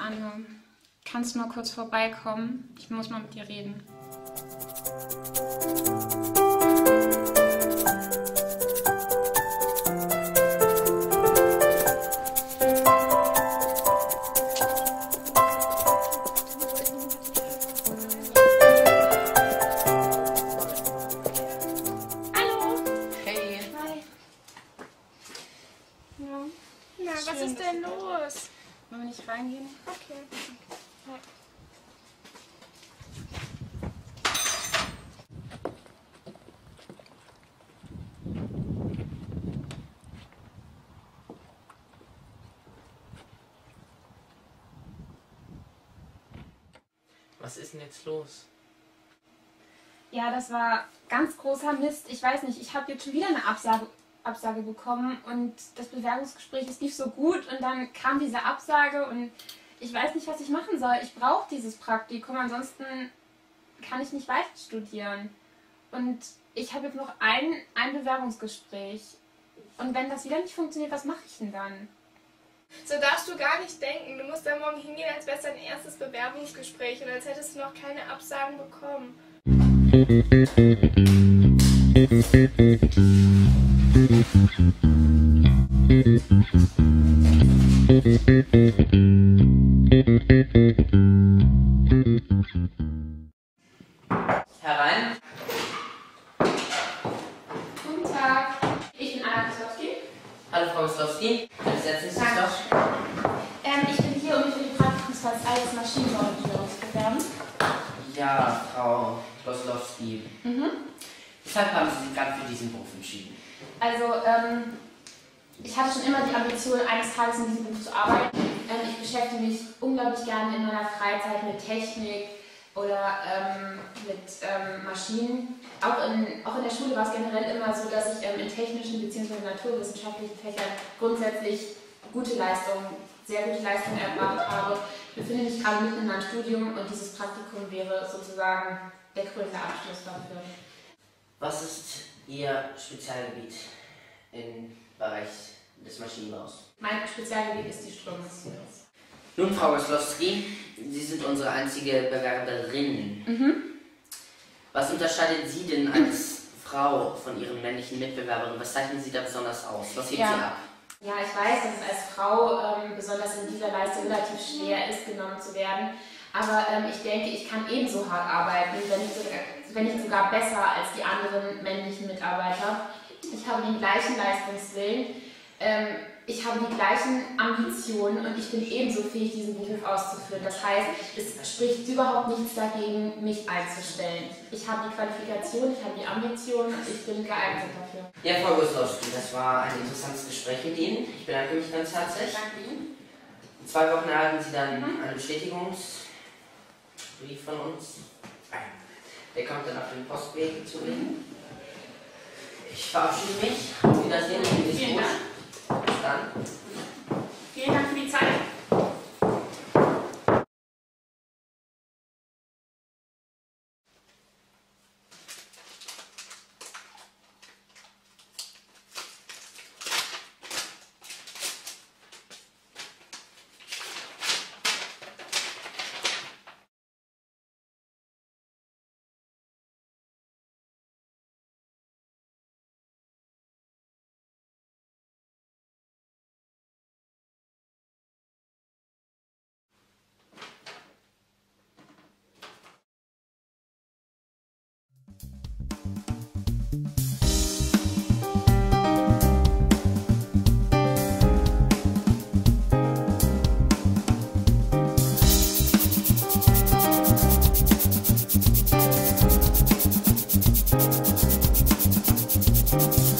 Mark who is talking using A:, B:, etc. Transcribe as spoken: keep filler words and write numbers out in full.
A: Anne. Kannst du mal kurz vorbeikommen? Ich muss mal mit dir reden.
B: Hallo.
C: Hey.
B: Hi. Ja. Na, was ist denn los?
A: Wollen wir nicht reingehen?
B: Okay. Hi.
C: Was ist denn jetzt los?
A: Ja, das war ganz großer Mist. Ich weiß nicht, ich habe jetzt schon wieder eine Absage, Absage bekommen und das Bewerbungsgespräch, das lief so gut und dann kam diese Absage und ich weiß nicht, was ich machen soll. Ich brauche dieses Praktikum, ansonsten kann ich nicht weiter studieren. Und ich habe jetzt noch ein, ein Bewerbungsgespräch. Und wenn das wieder nicht funktioniert, was mache ich denn dann?
B: So darfst du gar nicht denken. Du musst da morgen hingehen, als wäre es dein erstes Bewerbungsgespräch und als hättest du noch keine Absagen bekommen.
C: Herein.
A: Guten Tag, ich bin Anna Koslowski.
C: Hallo Frau Koslowski. Bitte setzen Sie sich doch.
A: Ähm, ich bin hier, um mich für die Praktikumsplatz als Maschinenbauingenieurin zu bewerben.
C: Ja, Frau Koslowski.
A: Mhm.
C: Weshalb haben Sie sich gerade für diesen Beruf entschieden?
A: Also, ähm, ich hatte schon immer die Ambition, eines Tages in diesem Beruf zu arbeiten. Ähm, ich beschäftige mich unglaublich gerne in meiner Freizeit mit Technik oder ähm, mit ähm, Maschinen. Auch in, auch in der Schule war es generell immer so, dass ich ähm, in technischen bzw. naturwissenschaftlichen Fächern grundsätzlich gute Leistungen, sehr gute Leistungen erbracht habe. Ich befinde mich gerade mitten in meinem Studium und dieses Praktikum wäre sozusagen der krönende Abschluss dafür.
C: Was ist Ihr Spezialgebiet im Bereich des Maschinenbaus?
A: Mein Spezialgebiet ist die Strömungskunst.
C: Nun, Frau Koslowski, Sie sind unsere einzige Bewerberin.
A: Mhm.
C: Was unterscheidet Sie denn als Frau von Ihren männlichen Mitbewerberinnen? Was zeichnen Sie da besonders aus? Was hebt
A: Ja.
C: Sie ab?
A: Ja, ich weiß, dass es als Frau ähm, besonders in dieser Leistung relativ schwer ist, genommen zu werden. Aber ähm, ich denke, ich kann ebenso hart arbeiten, wenn nicht, sogar, wenn nicht sogar besser als die anderen männlichen Mitarbeiter. Ich habe den gleichen Leistungswillen, ähm, ich habe die gleichen Ambitionen und ich bin ebenso fähig, diesen Beruf auszuführen. Das heißt, es spricht überhaupt nichts dagegen, mich einzustellen. Ich habe die Qualifikation, ich habe die Ambitionen und ich bin geeignet dafür.
C: Ja, Frau Koslowski, das war ein interessantes Gespräch mit Ihnen. Ich bedanke mich ganz herzlich.
A: Danke Ihnen.
C: In zwei Wochen erhalten Sie dann
A: Mhm.
C: einen Bestätigungsbrief von uns. Der kommt dann auf den Postweg zu Ihnen. Ich verabschiede mich. Auf Wiedersehen.
A: Vielen Dank.
C: Bis dann.
A: Vielen Dank für die Zeit.
D: Thank you.